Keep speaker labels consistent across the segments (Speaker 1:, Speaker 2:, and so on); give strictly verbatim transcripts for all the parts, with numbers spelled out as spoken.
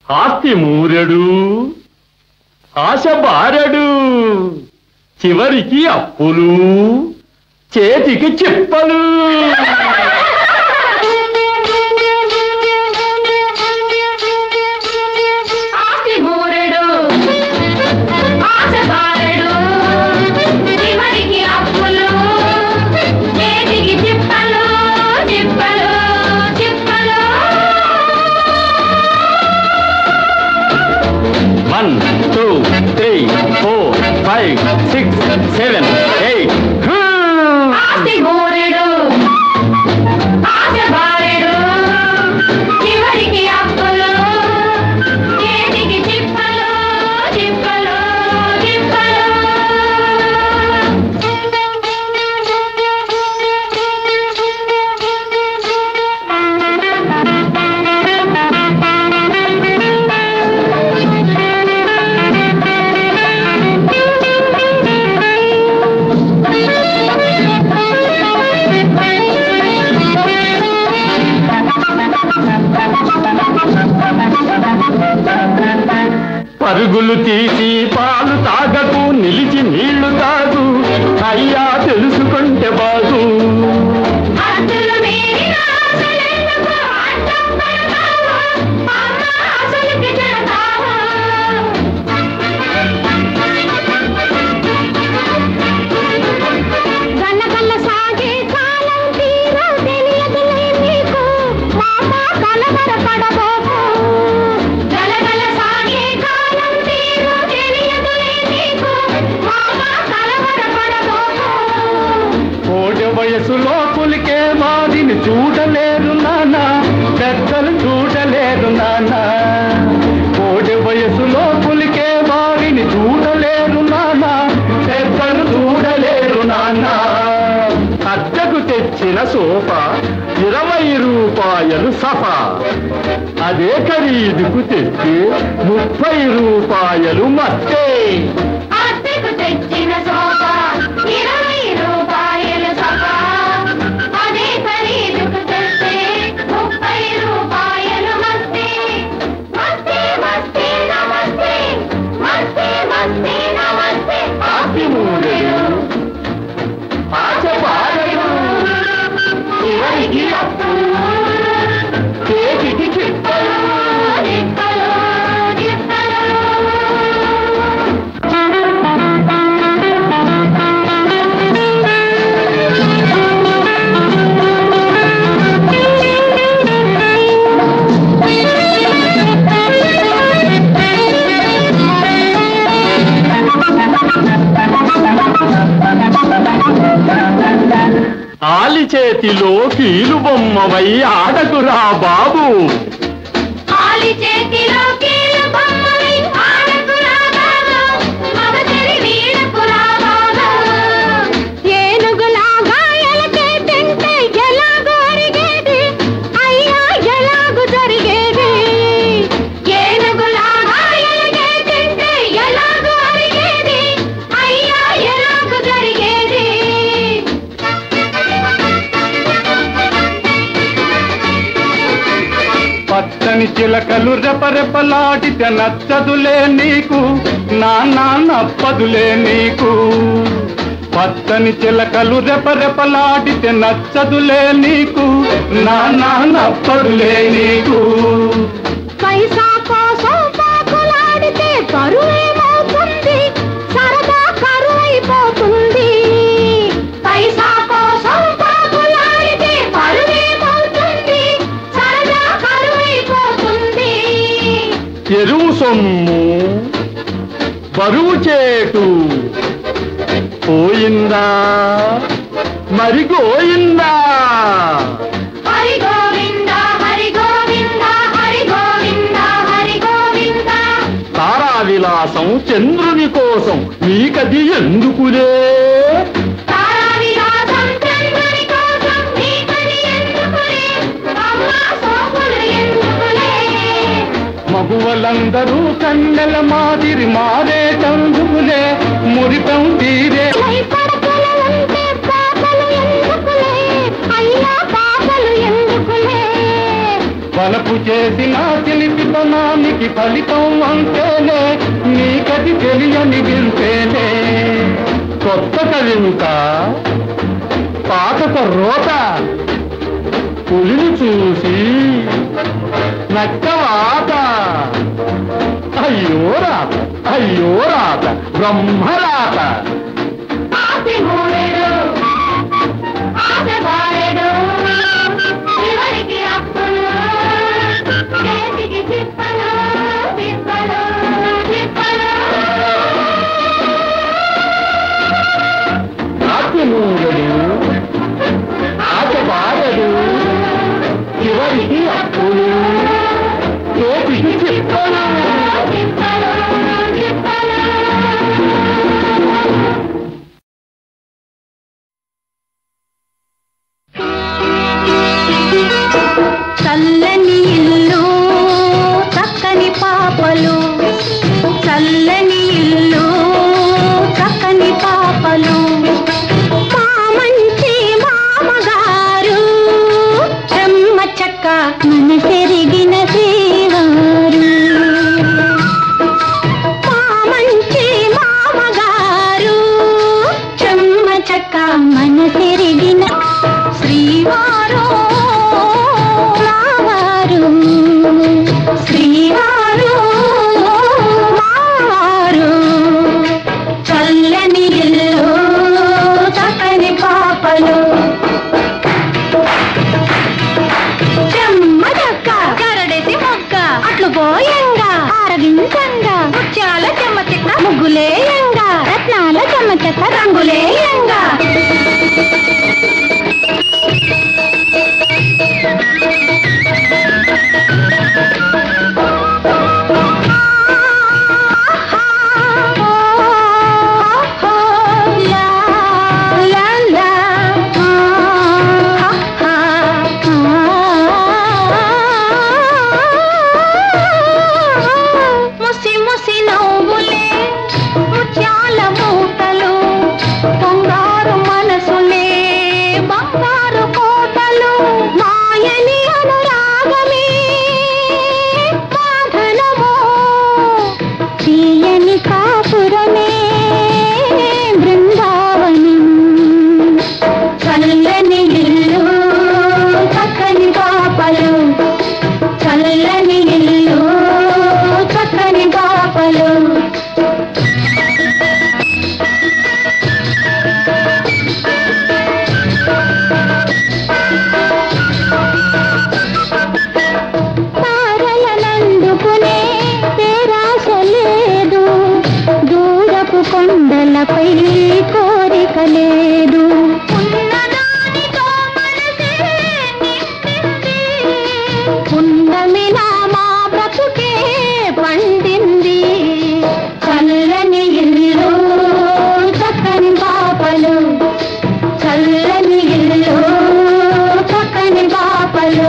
Speaker 1: ఆస్తి మూరెడు ఆశ బారెడు చివరికి అప్పులు చేతికి చిప్పలు. One, two, three, four, five, six, seven, eight. ఆస్తి మూరెడు ఆశ బారెడు చివరికి అప్పులు చేతికి చిప్పలు చిప్పలు చిప్పలు. పరుగులు తీసి పాలు తాగకు నిలిచి నీళ్లు తాగు అయ్యా తెలుసుకుంటే బాగు. వయసులో పులికే మాదిని చూడలేరు నానా పెద్దలు చూడలేరు నానా. కోడి వయసులో పులికే మాదిని చూడలేరు నానా పెద్దలు చూడలేరు నానా. అద్దెకు తెచ్చిన సోఫా ఇరవై రూపాయలు సఫా అదే ఖరీదుకు తెచ్చి ముప్పై రూపాయలు మస్తే. అద్దెకు తెచ్చిన సోఫా ఇరవై రూపాయలు సఫా అదే ఖరీదుకు తెచ్చి ముప్పై రూపాయలు మస్తే. మస్తే మస్తే నమస్తే మస్తే మస్తే నమస్తే. ఆస్తి మూరెడు ఆశ బారెడు చివరికి అప్పులు చేతికి చిప్పలు చిప్పలు చిప్పలు. ఆలి చేతిలో కీలు బొమ్మవై ఆడకురా బాబు. ఆలి చేతిలో కీలు బొమ్మవై ఆడకురా బాబు మగతిరి వీడకురా బాబు. ఏనుగులాగా ఎలకే తింటే ఎలాగో అరిగేది అయ్యా ఎలాగో జరిగేది. ఏనుగులాగా ఎలకే తింటే ఎలాగో అరిగేది అయ్యా ఎలాగో జరిగేది. పచ్చని చిలకలు రెపరెపలాడితే నచ్చదులే నీకు నాన్నా నప్పదులే నీకు. పచ్చని చిలకలు రెపరెపలాడితే నచ్చదులే నీకు నాన్నా నప్పదులే నీకు. పైసా కోసం పాకులాడితే పరువేమవుతుంది సరదా కరువైపోతుంది. పైసా కోసం పాకులాడితే పరువేమవుతుంది సరదా కరువైపోతుంది. ఎరువు సొమ్ము బరువు చేటు పోయిందా మరి గోయిందా. హరి గోవింద హరి గోవింద హరి గోవింద హరి గోవింద. తారా విలాసం చంద్రుని కోసం నీకది ఎందుకులే. తారా విలాసం చంద్రుని కోసం నీకది ఎందుకులే. అమ్మా సోపులు ఎందుకులే. మగువలందరూ కన్నెల మాదిరి మారే చందుకులే మురిపం తీరే. వలపు చేసిన చిలిపితనానికి దానికి ఫలితం అంతేనే, నీకది తెలియని వింతేనే. కొత్త కవింత పాతక రోత, పులిని చూసి నక్కవాత. అయ్యో రాత, అయ్యో రాత, బ్రహ్మరాత. ఆశమూడడు, ఆశ బాగడు, చివరికి అప్పులు, చేతికి చిప్పలు.
Speaker 2: చల్లని ఇల్లు చక్కని పాపలు, చల్లని ఇల్లు చక్కని పాపలు, మా మంచి మామగారు చెమ్మ చక్క మనసెరిగిన శ్రీవారు. మా మంచి మామగారు చెమ్మ చక్క మనసెరిగిన శ్రీవారు. శ్రీవారు మావారు, చల్లని ఇల్లు చక్కని పాపలు, చెమ్మ చక్క కరడేసి మొక్క అట్లు పోయంగా ఆరగించంగా, ముత్యాల చెమ్మ చెక్క ముగ్గులేయంగా, రత్నాల చెమ్మ చెక్క రంగులేయంగా. కొండలపై కోరిక లేదు, ఉన్నదానితో మనసే నిండింది, పున్నమి నామా బ్రతుకే పండింది. చల్లని ఇల్లు చక్కని పాపలు, చల్లని ఇల్లు చక్కని పాపలు.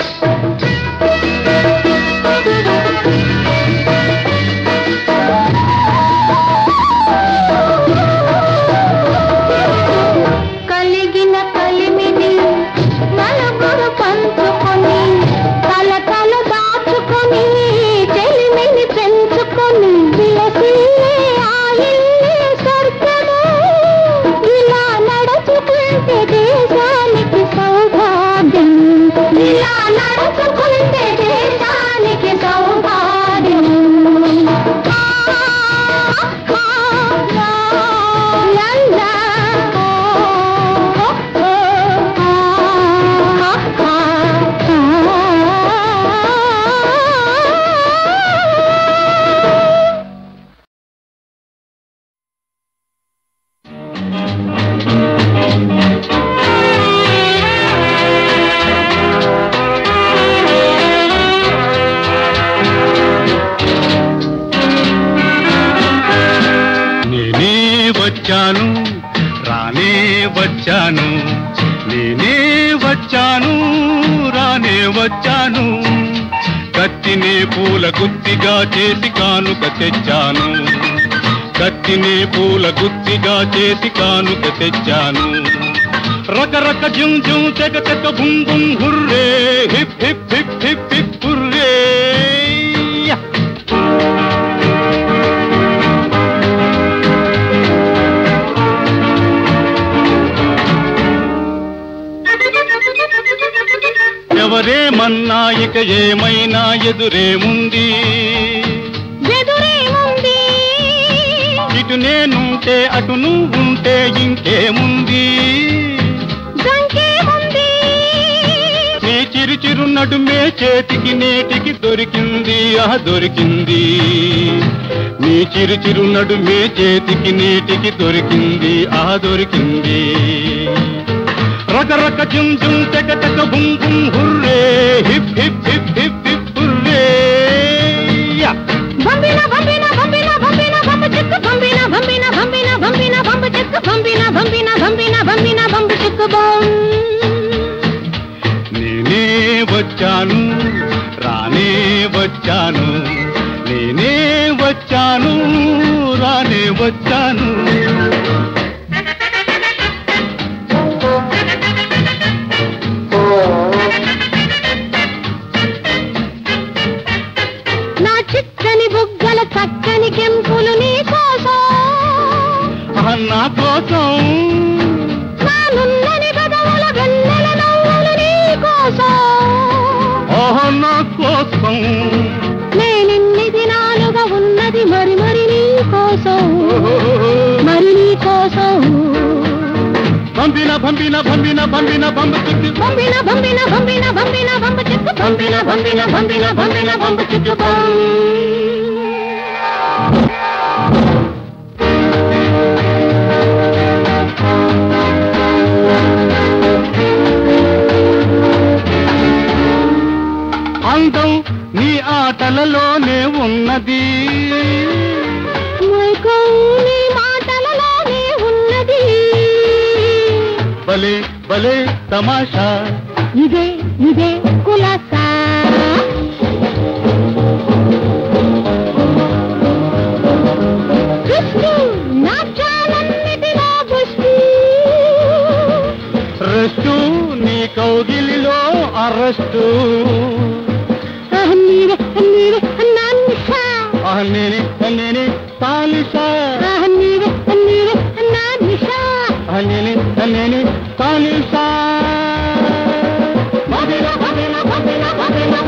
Speaker 1: వచ్చాను రానే వచ్చాను, నేనే వచ్చాను రానే వచ్చాను, కత్తినే పూల గుత్తిగా చేసి కానుక తెచ్చాను, కత్తినే పూల గుత్తిగా చేసి కానుక తెచ్చాను. రకరక జుం జుం తెగ తెగ బుం బుం hurray, hip hip hip hip hip hurray.
Speaker 3: ఇక ఏమైనా ఎదురేముంది
Speaker 2: ఎదురేముంది
Speaker 3: ఇటు నేనుంటే అటు నువ్వుంటే ఇంకేముంది
Speaker 2: గంకేముంది
Speaker 3: నీ చిరు చిరు నడుమే చేతికి నేటికి దొరికింది ఆ దొరికింది నీ చిరు చిరు నడుమే చేతికి నేటికి దొరికింది ఆ దొరికింది రక రక జుం జుం టక టక బుం బుం hurray hip hip hip hip hip hurray యా
Speaker 2: బంబిన బంబిన బంబిన బంబిన బంబ చెక్కు బంబిన బంబిన బంబిన బంబిన బంబ చెక్కు బంబిన బంబిన బంబిన బంబిన బంబ చెక్కు బం
Speaker 3: నేనే వచ్చాను రానే వచ్చాను నేనే వచ్చాను రానే వచ్చాను
Speaker 2: నా చిక్కని బుగ్గల చక్కని కెంపులు నీ కోసం
Speaker 3: నా కోసం
Speaker 2: నానున్నని గదవుల వెన్నెల నవ్వులు నీ కోసం
Speaker 3: ఓహో నా కోసం
Speaker 2: నేనిన్ని దినాలుగా ఉన్నది మరి మరి నీ కోసం మరి నీ కోసం
Speaker 3: పంపిన పంపిన పంపిన పంపిన పంప చుట్టూ
Speaker 2: బంబిన బంబిన బంబిన బంబిన బంబ చెక్కు బంబిన బంబిన బంబిన బంబిన బంబ చెక్కు బం
Speaker 3: అందం నీ ఆటలలోనే ఉన్నది
Speaker 2: మైకం నీ మాటలలోనే ఉన్నది
Speaker 3: భలే భలే తమాషా
Speaker 2: ఇదే ఇదే కులాసా కృష్ణు నాట్యాలన్నిటిలో పుష్టి
Speaker 3: రెస్టు నీ కౌగిలిలో అరెస్టు
Speaker 2: నీరే నీరే నాన్నిషా
Speaker 3: నేనే నేనే తాలిసా
Speaker 2: నీరే నీరే నాన్నిషా
Speaker 3: నేనే నేనే తాలిసా
Speaker 2: బబిన బబిన బబిన బబిన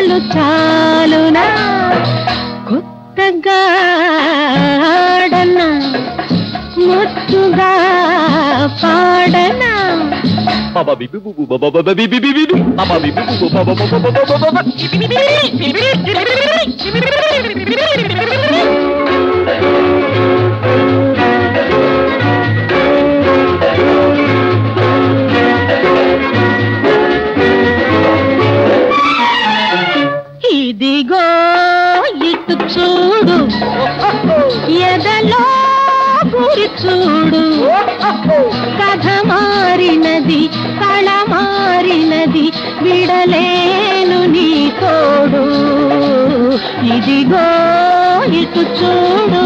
Speaker 2: విసురులు చాలునా కొత్తగా ఆడనా ముద్దుగా పాడనా
Speaker 1: Baba bibi bu bu baba baba bibi bibi bibi baba bibi bu bu baba baba baba baba
Speaker 2: ఇదిగో ఇటు చూడు ఎదలో గురి చూడు కథ మారినది కళ మారినది విడలేను నీ తోడు ఇదిగో ఇటు చూడు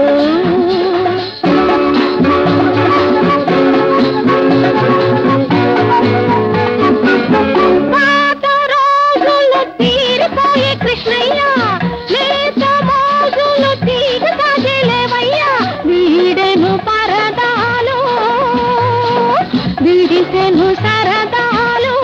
Speaker 2: పాత రోజులు తీరిపోయే కృష్ణయ్య లేత మోజులు తీగ సాగలేవయ్యా వీడెను పరదాలు విడిసెను సరదాలు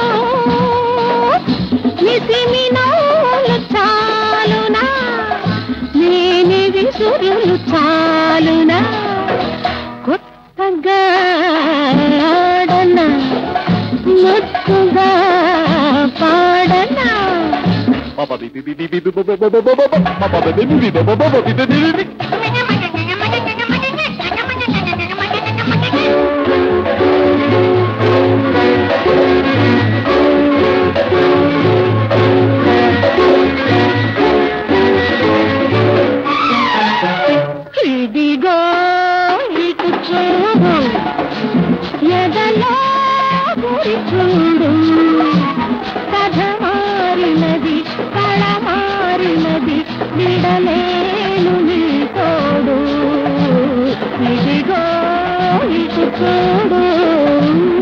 Speaker 2: నిసిమినోలు చాలునా నేని విసురులు చాలునా కొత్తగా ఆడనా ముద్దుగా పాడనా
Speaker 1: baba bibi bibi bibi baba baba baba baba bibi bibi baba baba bibi bibi
Speaker 2: ఇదిగో ఇటు చూడు ఎదలో గురి చూడు కథ మారినది కళ మారినది విడలేను నీ తోడు ఇదిగో ఇటు చూడు